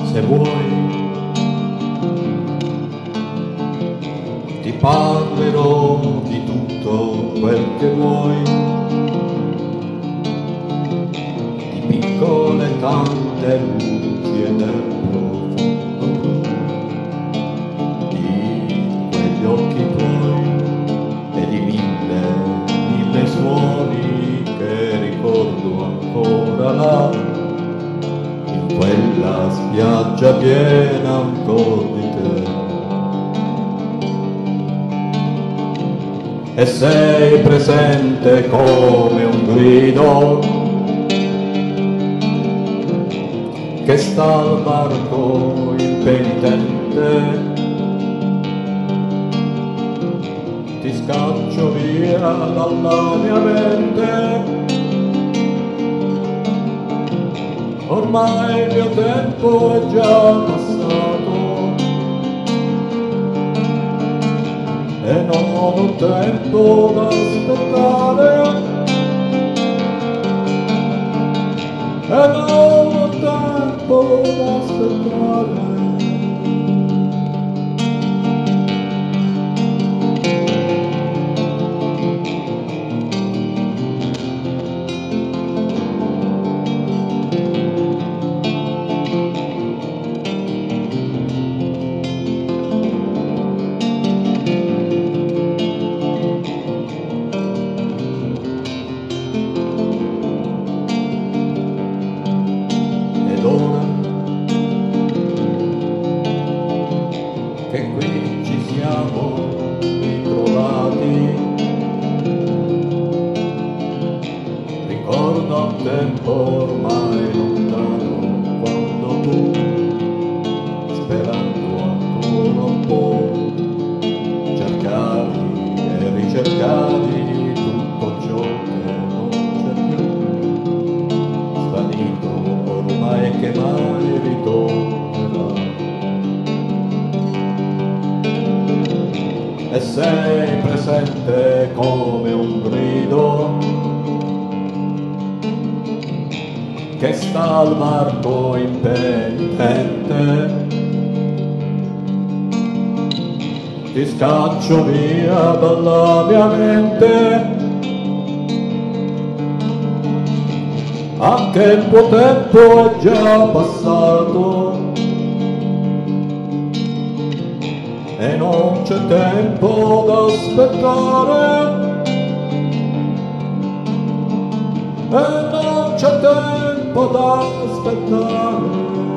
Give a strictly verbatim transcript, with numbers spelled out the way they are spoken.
se vuoi ti parlerò di tutto quel che vuoi, di piccole tante luci e del profondo blu, di quegli occhi tuoi e di mille, mille suoni che ricordo ancora là, in quella spiaggia piena ancora di te. E sei presente come un grido che sta al varco impenitente. Ti scaccio via dalla mia mente, ormai il mio tempo è già passato e non ho tempo da aspettare, e non ho tempo da aspettare. Ed ora che qui ci siamo ritrovati, ricordo un tempo ormai lontano, quando tu, sperando ancora un po', cercavi e ricercavi tutto ciò che non c'è più, svanito ormai che mai ritornerà. E sei presente come un grido che sta al varco impenitente. Ti scaccio via dalla mia mente, anche il tuo tempo è già passato e non c'è tempo da aspettare, e non c'è tempo da aspettare.